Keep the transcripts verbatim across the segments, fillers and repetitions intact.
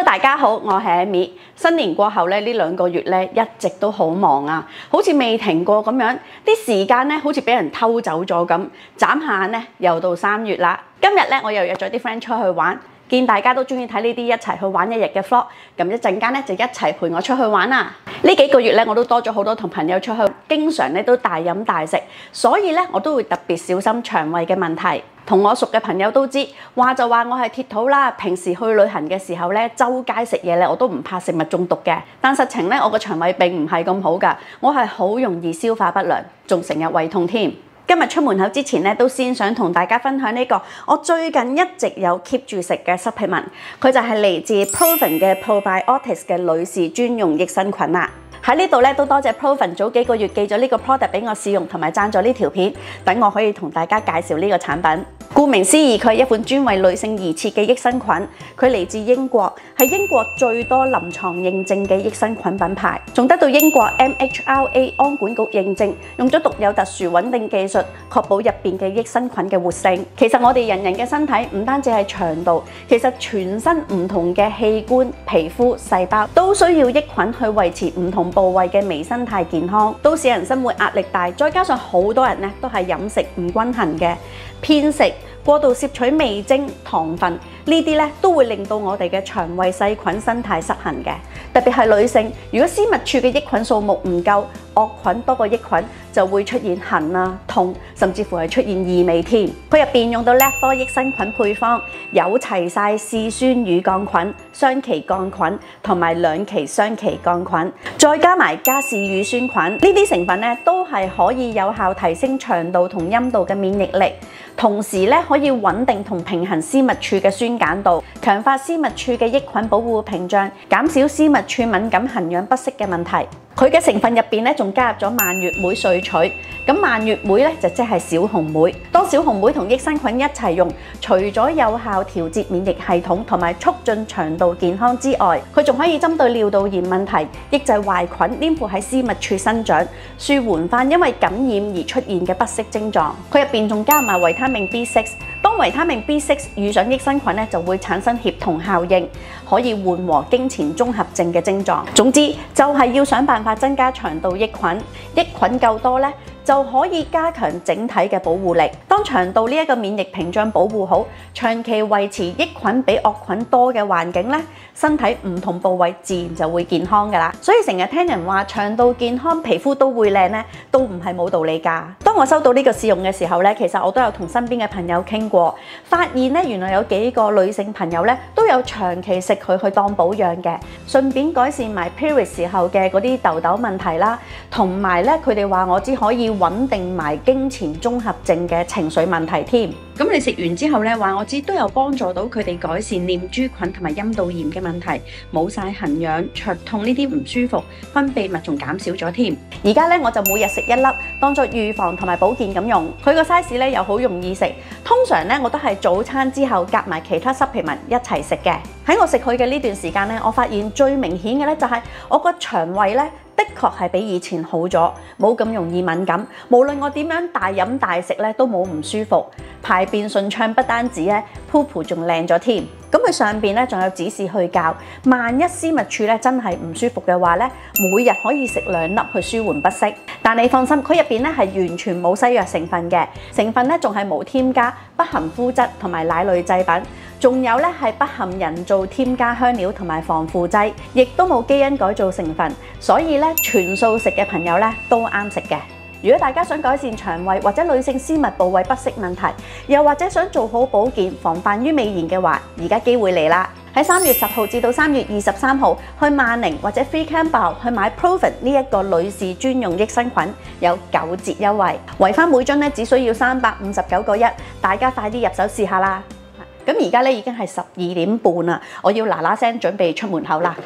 大家好，我係 Amy。新年過後咧，呢兩個月咧一直都好忙啊，好似未停過咁樣，啲時間咧好似俾人偷走咗咁。眨下眼咧又到三月啦。今日咧我又約咗啲 friend 出去玩，見大家都中意睇呢啲一齊去玩一日嘅 vlog，咁一陣間咧就一齊陪我出去玩啦。呢幾個月咧我都多咗好多同朋友出去，經常咧都大飲大食，所以咧我都會特別小心腸胃嘅問題。同我熟嘅朋友都知，話就話我係鐵肚啦。平時去旅行嘅時候咧，周街食嘢咧，我都唔怕食物中毒嘅。但實情咧，我個腸胃並唔係咁好㗎，我係好容易消化不良，仲成日胃痛添。今日出門口之前咧，都先想同大家分享呢個我最近一直有 keep 住食嘅 supplement，佢就係嚟自 Proven 嘅 Probiotics 嘅女士專用益生菌啦。喺呢度咧都多謝 Proven 早幾個月寄咗呢個 product 俾我試用，同埋贊咗呢條片，等我可以同大家介紹呢個產品。顧名思義，佢係一款專為女性而設嘅益生菌，佢嚟自英國，係英國最多臨床認證嘅益生菌品牌，仲得到英國 M H R A 安管局認證，用咗獨有特殊穩定技術，確保入邊嘅益生菌嘅活性。其實我哋人人嘅身體唔單止係腸道，其實全身唔同嘅器官、皮膚、細胞都需要益菌去維持唔同部位嘅微生態健康。都市人生活壓力大，再加上好多人咧都係飲食唔均衡嘅，偏食、過度攝取味精、糖分呢啲咧都會令到我哋嘅腸胃細菌生態失衡嘅。特別係女性，如果私密處嘅益菌數目唔夠，惡菌多過益菌，就會出現痕啊、痛，甚至乎係出現異味添。佢入邊用到叻多益生菌配方，有齊晒嗜酸乳桿菌、雙歧桿菌同埋兩歧雙歧桿菌，再加埋加氏乳酸菌，呢啲成分咧都係可以有效提升腸道同陰道嘅免疫力，同時咧可以穩定同平衡私密處嘅酸鹼度，強化私密處嘅益菌保護屏障，減少私密處敏感痕癢不適嘅問題。佢嘅成分入邊咧，仲加入咗蔓越莓萃取。咁蔓越莓咧就即係小紅莓。當小紅莓同益生菌一齊用，除咗有效調節免疫系統同埋促進腸道健康之外，佢仲可以針對尿道炎問題，抑制壞菌黏附喺私密處生長，舒緩翻因為感染而出現嘅不適症狀。佢入邊仲加埋維他命 B 六。當維他命 B 六遇上益生菌咧，就會產生協同效應，可以緩和經前綜合症嘅症狀。總之就係要想辦法增加腸道益菌，益菌夠多咧，就可以加強整體嘅保護力。當腸道呢一個免疫屏障保護好，長期維持益菌比惡菌多嘅環境咧，身體唔同部位自然就會健康噶啦。所以成日聽人話腸道健康，皮膚都會靚咧，都唔係冇道理㗎。當我收到呢個試用嘅時候咧，其實我都有同身邊嘅朋友傾過，發現咧原來有幾個女性朋友咧都有長期食佢去當保養嘅，順便改善埋 period 時候嘅嗰啲痘痘問題啦，同埋咧佢哋話我知可以穩定埋經前綜合症嘅情緒問題添。咁你食完之後咧，話我知都有幫助到佢哋改善念珠菌同埋陰道炎嘅問題，冇晒痕癢、灼痛呢啲唔舒服，分泌物仲減少咗添。而家咧我就每日食一粒，當作預防同埋保健咁用。佢個 size 咧又好容易食，通常咧我都係早餐之後夾埋其他 supplement 一齊食嘅。喺我食佢嘅呢段時間咧，我發現最明顯嘅咧就係我個腸胃咧，的確係比以前好咗，冇咁容易敏感。無論我點樣大飲大食咧，都冇唔舒服，排便順暢不單止咧，poop 仲靚咗添。咁佢上邊咧仲有指示去教，萬一私密處咧真係唔舒服嘅話咧，每日可以食兩粒去舒緩不適。但你放心，佢入邊咧係完全冇西藥成分嘅，成分咧仲係無添加，不含麩質同埋奶類製品。仲有咧係不含人造添加香料同埋防腐劑，亦都冇基因改造成分，所以咧全素食嘅朋友咧都啱食嘅。如果大家想改善腸胃或者女性私密部位不適問題，又或者想做好保健防範於未然嘅話，而家機會嚟啦！喺三月十號至到三月二十三號，去萬寧或者 Free Cambour 去買 Proven 呢一個女士專用益生菌，有九折優惠，圍返每樽咧只需要三百五十九個一，大家快啲入手試下啦！咁而家咧已經係十二點半啦，我要嗱嗱聲準備出門口啦。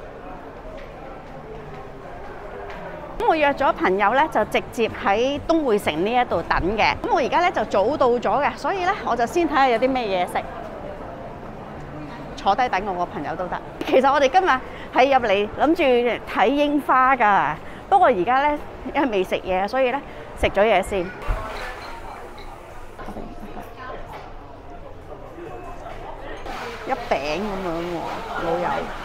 咁我約咗朋友咧，就直接喺東匯城呢一度等嘅。咁我而家咧就早到咗嘅，所以咧我就先睇下有啲咩嘢食，坐低等我個朋友都得。其實我哋今日係入嚟諗住睇櫻花㗎，不過而家咧因為未食嘢，所以咧食咗嘢先。一餅咁樣喎，老友。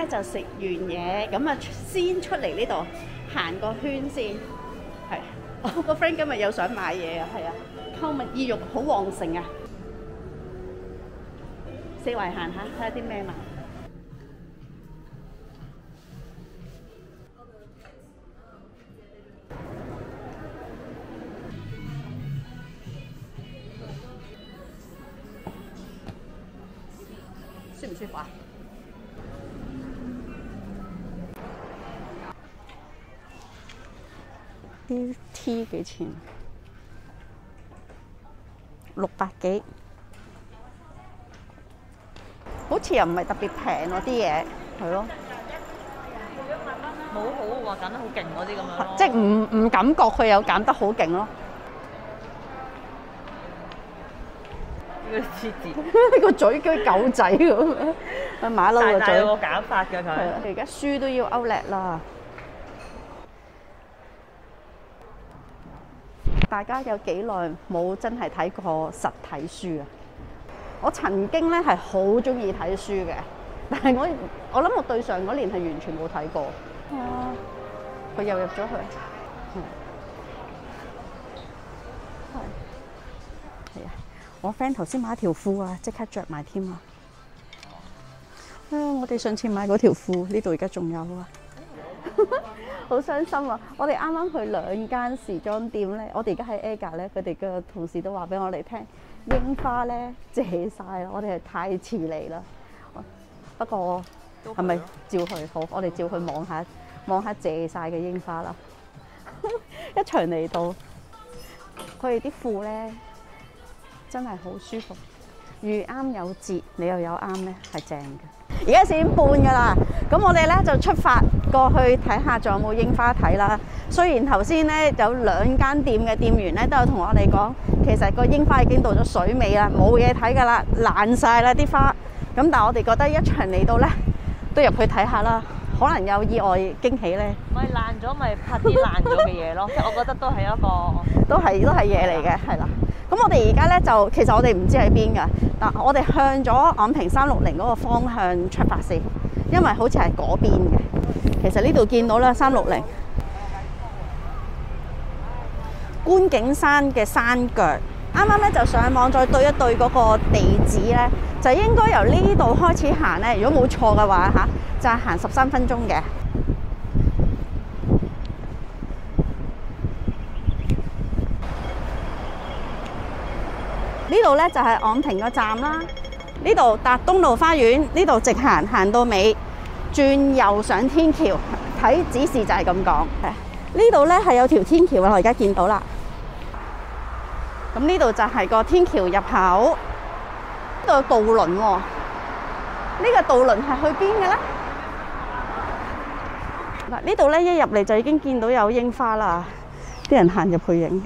就食完嘢，咁啊先出嚟呢度行個圈先。係，我個 friend 今日又想買嘢啊，係啊，購物意欲好旺盛啊！四圍行下，睇下啲咩買。舒唔舒服啊？啲 T 幾錢？六百幾，好似又唔係特別平咯啲嘢，係咯。 冇好話減得好勁嗰啲咁樣咯。 即係唔唔感覺佢有減得好勁咯。 呢個黐字， 個嘴叫狗仔咁樣，馬騮個嘴。 有個減法㗎佢。 係啊，而家書都要 Outlet 啦。大家有幾耐冇真係睇過實體書啊？我曾經咧係好中意睇書嘅，但係我我諗我對上嗰年係完全冇睇過。啊！佢又入咗去。係。係啊！我 friend 頭先買一條褲啊，即刻着埋添啊！啊！我哋上次買嗰條褲，呢度而家仲有啊！好傷心啊！我哋啱啱去兩間時裝店咧，我哋而家喺 AGA 咧，佢哋嘅同事都話俾我哋聽，櫻花咧謝晒啦，我哋係太遲嚟啦。不過係咪照去？好，我哋照去望下望下謝晒嘅櫻花啦。一場嚟到，佢哋啲褲咧真係好舒服，遇啱有折，你又有啱咧，係正嘅。而家四點半㗎啦，咁我哋咧就出發過去睇下仲有冇櫻花睇啦。雖然頭先咧有兩間店嘅店員咧都有同我哋講，其實個櫻花已經到咗水尾啦，冇嘢睇㗎啦，爛晒啦啲花。咁但係我哋覺得一場嚟到咧，都入去睇下啦，可能有意外驚喜咧。 咪爛咗咪拍啲爛咗嘅嘢咯，即係我覺得都係一個， 都係都係嘢嚟嘅，係啦。咁我哋而家咧就其實我哋唔知喺邊㗎，但我哋向咗昂坪三六零嗰個方向出發先，因為好似係嗰邊嘅。其實呢度見到啦，三六零觀景山嘅山腳，啱啱咧就上網再對一對嗰個地址咧，就應該由呢度開始行咧。如果冇錯嘅話嚇，就係行十三分鐘嘅。呢度咧就係昂坪個站啦，呢度搭東路花園，呢度直行行到尾，轉右上天橋，睇指示就係咁講。呢度咧係有條天橋啦，我而家見到啦。咁呢度就係個天橋入口，呢度有渡輪喎。呢個渡輪係去邊嘅咧？嗱，呢度咧一入嚟就已經見到有櫻花啦，啲人行入去影。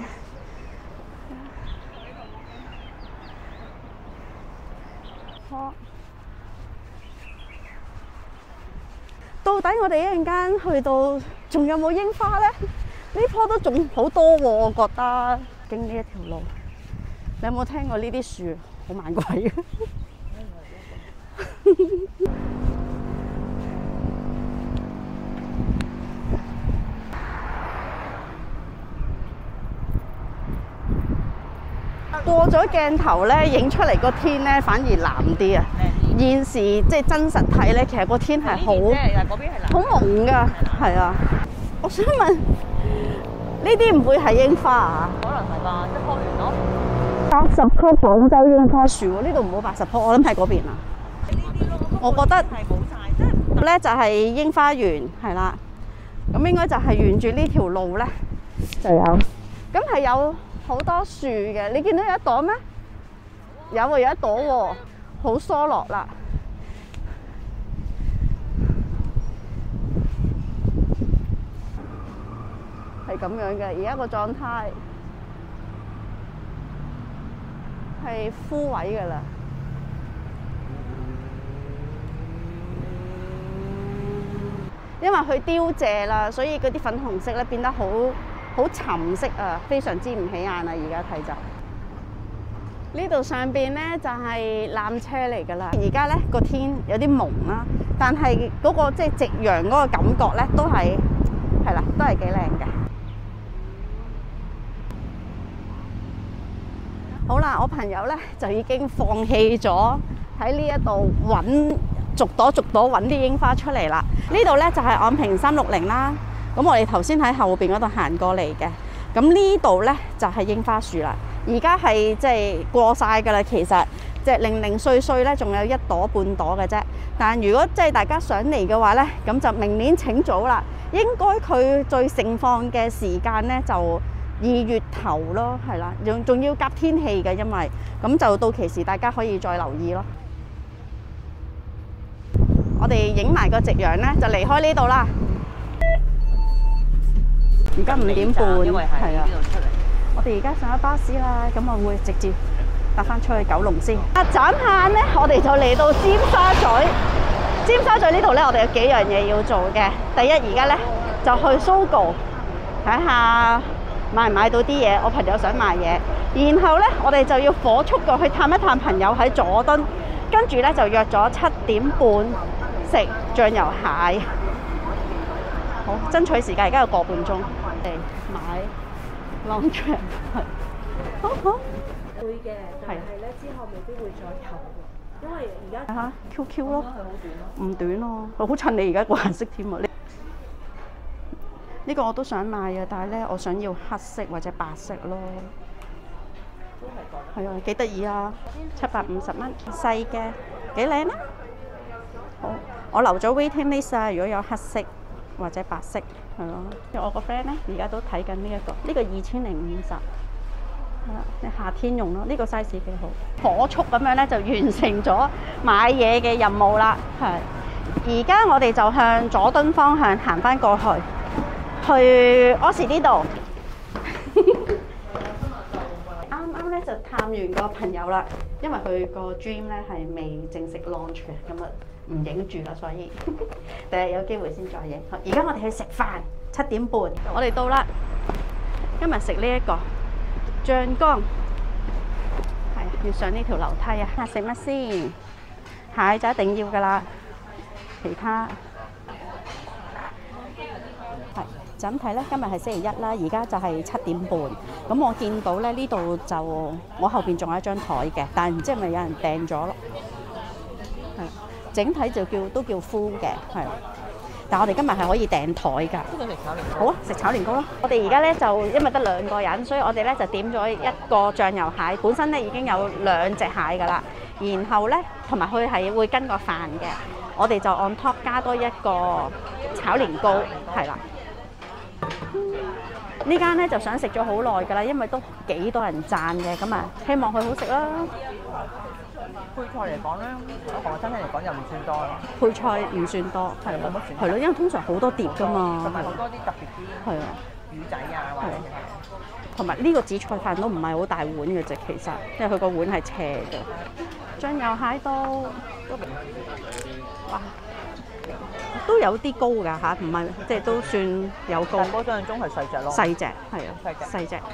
到底我哋一陣間去到仲有冇櫻花咧？呢棵都仲好多喎，我覺得。經呢一條路，你有冇聽過呢啲樹好猛鬼嘅？過咗鏡頭咧，影出嚟個天咧反而藍啲啊！現時即係真實睇咧，其實個天係好好朦㗎，係啊！我想問，呢啲唔會係櫻花啊？ 可能係吧，即係開完咯。 八十棵廣州櫻花樹喎，呢度唔好八十棵，我諗喺嗰邊啊。我覺得係冇晒，即係咧就係櫻花園係啦，咁應該就係沿住呢條路咧就有，咁係有好多樹嘅。你見到有一朵咩？有喎，有一朵喎，好疏落啦。係咁樣嘅，而家個狀態係枯萎㗎啦。因為佢凋謝啦，所以嗰啲粉紅色咧變得好好沉色啊，非常之唔起眼啊！而家睇就呢度上邊咧就係纜車嚟㗎啦。而家咧個天有啲蒙啦， 但係嗰個即係夕陽嗰個感覺咧，都係係啦，都係幾靚嘅。好啦，我朋友咧就已經放棄咗喺呢一度揾逐朵逐朵揾啲櫻花出嚟啦。呢度咧就係昂坪三六零啦。咁我哋頭先喺後邊嗰度行過嚟嘅。咁呢度咧就係櫻花樹啦。而家係即係過晒㗎啦，其實即係零零碎碎咧，仲有一朵半朵嘅啫。但如果即係大家想嚟嘅話咧，咁就明年請早啦。應該佢最盛放嘅時間咧就二月頭咯，係啦，仲仲要夾天氣嘅，因為咁就到期時大家可以再留意咯。我哋影埋個夕陽咧，就離開呢度啦。而家五點半，係啊。我哋而家上咗巴士啦，咁我會直接搭翻出去九龍先。啊，眨下咧，我哋就嚟到尖沙咀。尖沙咀呢度咧，我哋有幾樣嘢要做嘅。第一，而家咧就去 Sogo 睇下買唔買到啲嘢。我朋友想買嘢，然後咧我哋就要火速過去探一探朋友喺佐敦，跟住咧就約咗七點半食醬油蟹。好，爭取時間，而家有個半鐘嚟買 long trip。好好。 會嘅，但係咧之後未必會再投，因為而家嚇 Q Q 咯，唔短咯，好襯你而家個顏色添啊！呢呢個我都想買啊，但係咧我想要黑色或者白色咯。係啊，幾得意啊！七百五十蚊，細嘅幾靚啊！好，我留咗 waiting list 啊，如果有黑色或者白色，係咯。我個 friend 咧而家都睇緊呢一個，呢個二千零五十。你夏天用咯，呢個 size 幾好。火速咁樣咧就完成咗買嘢嘅任務啦。係，而家我哋就向佐敦方向行翻過去，去柯士呢度。啱啱咧就探完個朋友啦，因為佢個 dream 咧係未正式 launch 嘅，咁啊唔影住啦，所以第日有機會先再影。而家我哋去食飯，七點半，我哋到啦。今日食呢一個醬缸，係啊，要上呢條樓梯啊！食乜先？蟹就一定要噶啦，其他係就咁睇咧。今日係星期一啦，而家就係七點半。咁我見到咧呢度就我後邊仲有一張台嘅，但係唔知係咪有人訂咗咯？係，整體就叫都叫 full 嘅，係。但我哋今日係可以訂台㗎。好啊，食炒年糕咯。我哋而家咧就因為得兩個人，所以我哋咧就點咗一個醬油蟹，本身咧已經有兩隻蟹㗎啦。然後咧同埋佢係會跟個飯嘅，我哋就 on top 加多一個炒年糕，係啦。呢間咧就想食咗好耐㗎啦，因為都幾多人讚嘅，咁啊希望佢好食啦。 配菜嚟講咧，同我真係嚟講又唔算多啦。 配菜唔算多，係咯，係咯，因為通常好多碟㗎嘛， 同埋好多啲特別啲， 係啊， 魚仔啊，或者同埋呢個紫菜飯都唔係好大碗嘅啫，其實，因為佢個碗係斜嘅。醬油蟹都，哇，都有啲高㗎嚇，唔係即係都算有高。 我想象中係細隻咯。 細隻，係啊，細隻。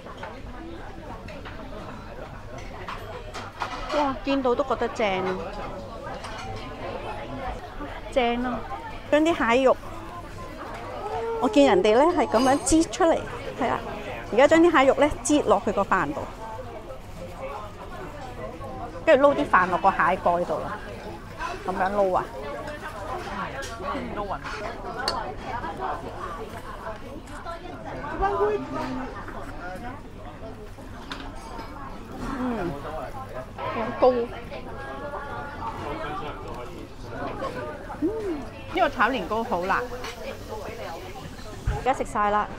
哇！見到都覺得正，正咯！將啲蟹肉，我見人哋咧係咁樣擠出嚟，係啊！而家將啲蟹肉咧擠落去個飯度，跟住撈啲飯落個蟹蓋度啦，咁樣撈啊！ 撈勻。 嗯，有高。嗯，呢個炒年糕好辣。而家食晒啦。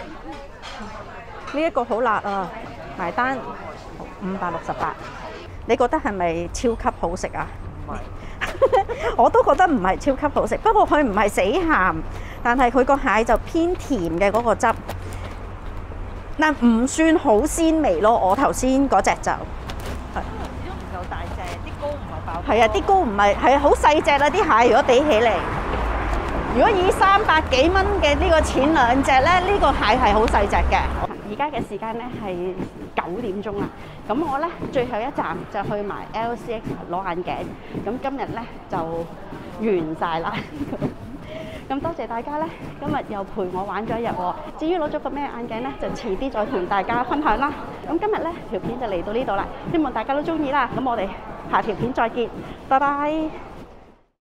呢一個好辣啊！埋單五百六十八。你覺得係咪超級好食啊？ 唔係。 我都覺得唔係超級好食，不過佢唔係死鹹，但係佢個蟹就偏甜嘅嗰個汁。但唔算好鮮味咯，我頭先嗰隻就係又大隻，啲膏唔係爆。 係啊，啲膏唔係係好細隻啦，啲蟹如果比起嚟，如果以三百幾蚊嘅呢個錢兩隻咧，呢個蟹係好細隻嘅。而家嘅時間咧係九點鐘啦，咁我咧最後一站就去埋 L C X 攞眼鏡，咁今日咧就完晒啦。咁多謝大家咧，今日又陪我玩咗一日喎。至於攞咗個咩眼鏡咧，就遲啲再同大家分享啦。咁今日咧條片就嚟到呢度啦，希望大家都中意啦。咁我哋下條片再見，拜拜。